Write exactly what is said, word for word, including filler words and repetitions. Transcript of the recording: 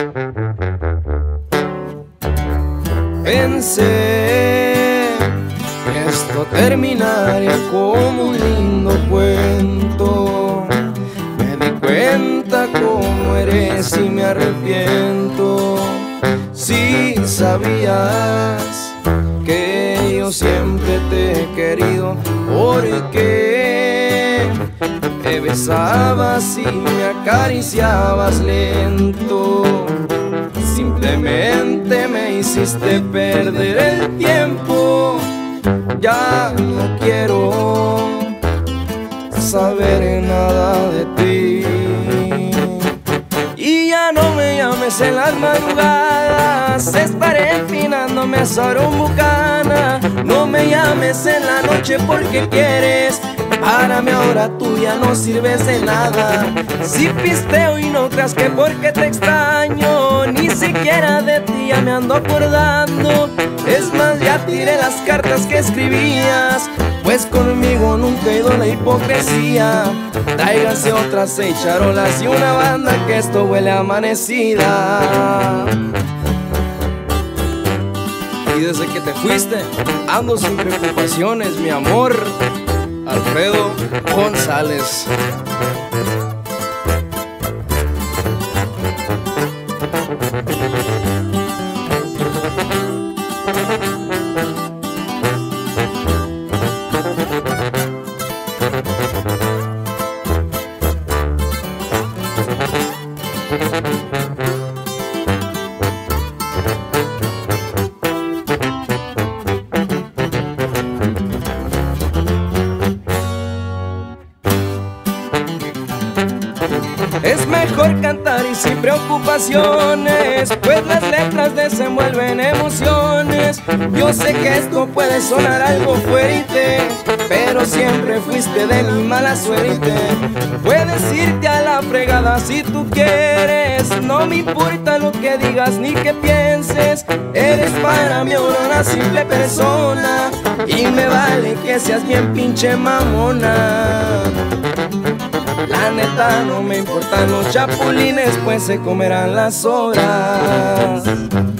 Pensé que esto terminaría como un lindo cuento. Me di cuenta cómo eres y me arrepiento. Si sabías que yo siempre te he querido, porque me besabas y me acariciabas lento. Simplemente me hiciste perder el tiempo. Ya no quiero saber nada de ti. Y ya no me llames en las madrugadas, estaré empinándome a Sarumbucana. No me llames en la noche porque quieres, para mí ahora tú ya no sirves de nada. Si pisteo y no creas que porque te extraño, ni siquiera de ti ya me ando acordando. Es más, ya tiré las cartas que escribías, pues conmigo nunca he ido la hipocresía. Tráigase otras seis charolas y una banda, que esto huele a amanecida. Y desde que te fuiste ando sin preocupaciones, mi amor. Alfredo González. Es mejor cantar y sin preocupaciones, pues las letras desenvuelven emociones. Yo sé que esto puede sonar algo fuerte, pero siempre fuiste de mi mala suerte. Puedes irte a la fregada si tú quieres, no me importa lo que digas ni que pienses. Eres para mí ahora una simple persona, y me vale que seas bien pinche mamona. La neta no me importan los chapulines, pues se comerán las horas.